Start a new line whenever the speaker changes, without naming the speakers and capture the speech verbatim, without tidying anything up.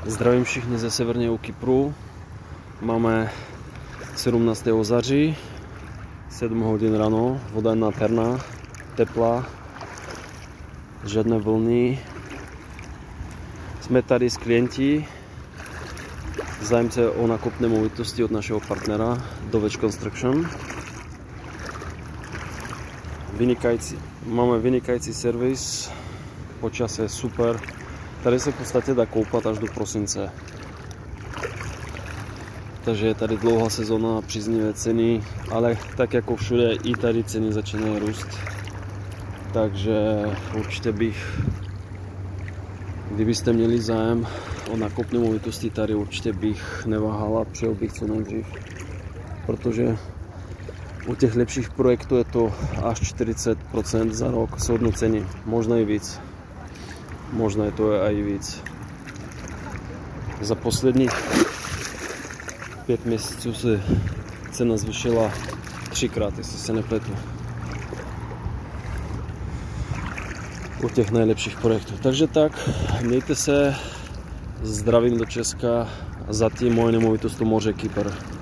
Zdravím všichni ze severního Kypru. Máme sedmnáctého září, sedm hodin ráno, voda je nádherná, teplá, žádné vlny. Jsme tady s klienti, zájemce o nákup nemovitosti od našeho partnera Dovec Construction. Vynikající, máme vynikající servis, počasí je super. Tady se v podstatě dá koupat až do prosince. Takže je tady dlouhá sezóna, příznivé ceny, ale tak jako všude i tady ceny začínají růst. Takže určitě bych, kdybyste měli zájem o nákup nemovitosti tady, určitě bych neváhal a přijel bych co nejdřív. Protože u těch lepších projektů je to až čtyřicet procent za rok zhodnocení, možná i víc. Možná je to i víc. Za posledních pět měsíců se cena zvýšila třikrát, jestli se nepletu. U těch nejlepších projektů. Takže tak, mějte se, zdravím do Česka, zatím moje nemovitost u moře Kypr.